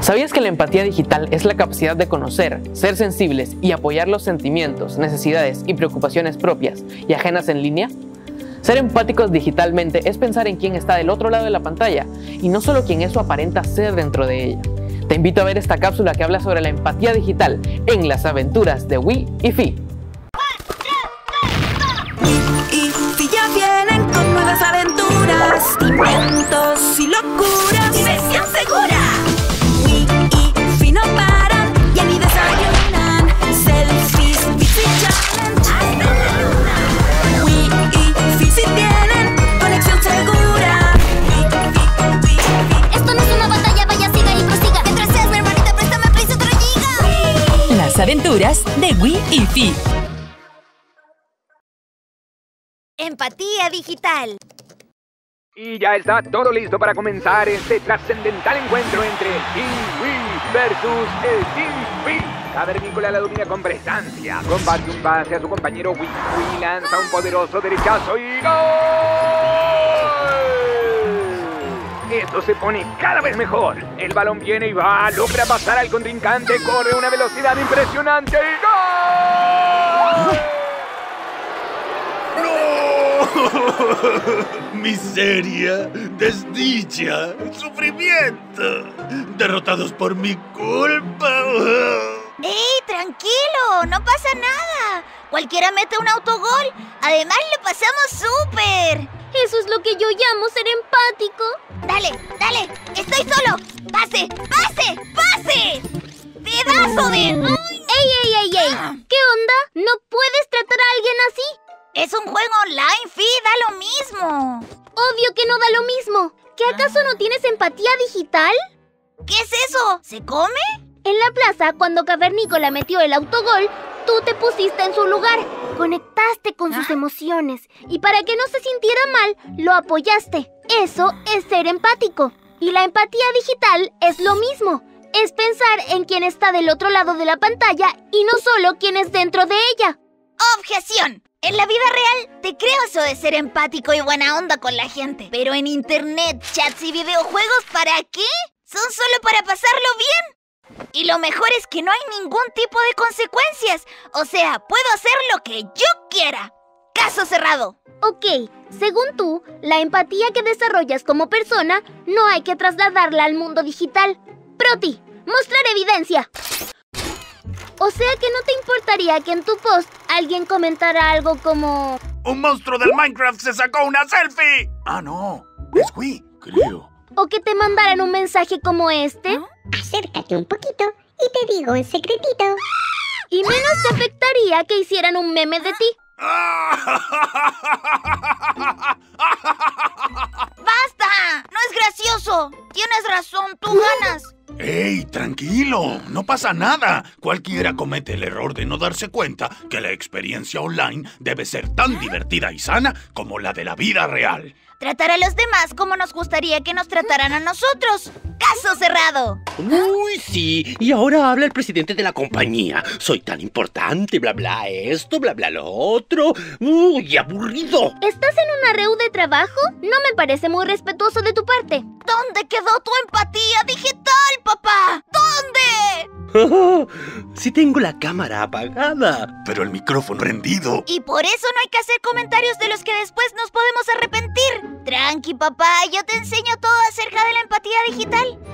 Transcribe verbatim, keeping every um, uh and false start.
¿Sabías que la empatía digital es la capacidad de conocer, ser sensibles y apoyar los sentimientos, necesidades y preocupaciones propias y ajenas en línea? Ser empáticos digitalmente es pensar en quién está del otro lado de la pantalla y no solo quién eso aparenta ser dentro de ella. Te invito a ver esta cápsula que habla sobre la empatía digital en las aventuras de Wii y Fi. Y Fi ya vienen con nuevas aventuras, inventos y locuras. ¡Diversión segura! Wii y Fi no paran, ya ni desayunan. Selfies, bits y challenge hasta la luna. Wii y Fi sí tienen conexión segura. Wii, Fi, Wii, Fi. Esto no es una batalla, vaya, siga y prosiga. Mientras seas mi hermanita, préstame Play otra giga. Las aventuras de Wii y Fi. Empatía digital. Y ya está todo listo para comenzar este trascendental encuentro entre el Team Wii versus el Team Fi. Cavernícola la domina con prestancia. Combate un pase a su compañero Wii. Wii lanza un poderoso derechazo y ¡gol! Esto se pone cada vez mejor. El balón viene y va. Logra pasar al contrincante. Corre a una velocidad impresionante y ¡gol! Miseria, desdicha, sufrimiento, derrotados por mi culpa. ¡Ey, tranquilo! ¡No pasa nada! Cualquiera mete un autogol. Además, lo pasamos súper. Eso es lo que yo llamo ser empático. Dale, dale, estoy solo. ¡Pase, pase, pase! ¡Pedazo de... ¡Ey, ey, ey, ey! ¿Qué onda? ¿No puedes tratar a alguien así? Es un juego online, Fi, da lo mismo. Obvio que no da lo mismo. ¿Qué acaso no tienes empatía digital? ¿Qué es eso? ¿Se come? En la plaza, cuando Cavernícola metió el autogol, tú te pusiste en su lugar. Conectaste con sus emociones y para que no se sintiera mal, lo apoyaste. Eso es ser empático. Y la empatía digital es lo mismo. Es pensar en quién está del otro lado de la pantalla y no solo quién es dentro de ella. ¡Objeción! En la vida real te creo eso de ser empático y buena onda con la gente. Pero en internet, chats y videojuegos, ¿para qué? Son solo para pasarlo bien. Y lo mejor es que no hay ningún tipo de consecuencias. O sea, puedo hacer lo que yo quiera. Caso cerrado. Ok, según tú, la empatía que desarrollas como persona no hay que trasladarla al mundo digital. Proti, mostrar evidencia. O sea que no te importaría que en tu post alguien comentara algo como... ¡Un monstruo del Minecraft se sacó una selfie! Ah, no, es Wii, creo. O que te mandaran un mensaje como este. Acércate un poquito y te digo un secretito. Y menos te afectaría que hicieran un meme de ti. ¡Basta! ¡No es gracioso! Tienes razón, tú ganas. ¡Ey, tranquilo! No pasa nada. Cualquiera comete el error de no darse cuenta que la experiencia online debe ser tan divertida y sana como la de la vida real. Tratar a los demás como nos gustaría que nos trataran a nosotros. ¡Caso cerrado! Uy, sí. Y ahora habla el presidente de la compañía. Soy tan importante, bla, bla, esto, bla, bla, lo otro. Uy, aburrido. ¿Estás en una reu de trabajo? No me parece muy respetuoso de tu parte. ¿Dónde quedó tu empatía digital, papá? ¿Dónde? Oh, sí tengo la cámara apagada. Pero el micrófono prendido. Y por eso no hay que hacer comentarios de los que después nos podemos arrepentir. Tranqui, papá, yo te enseño todo acerca de la empatía digital.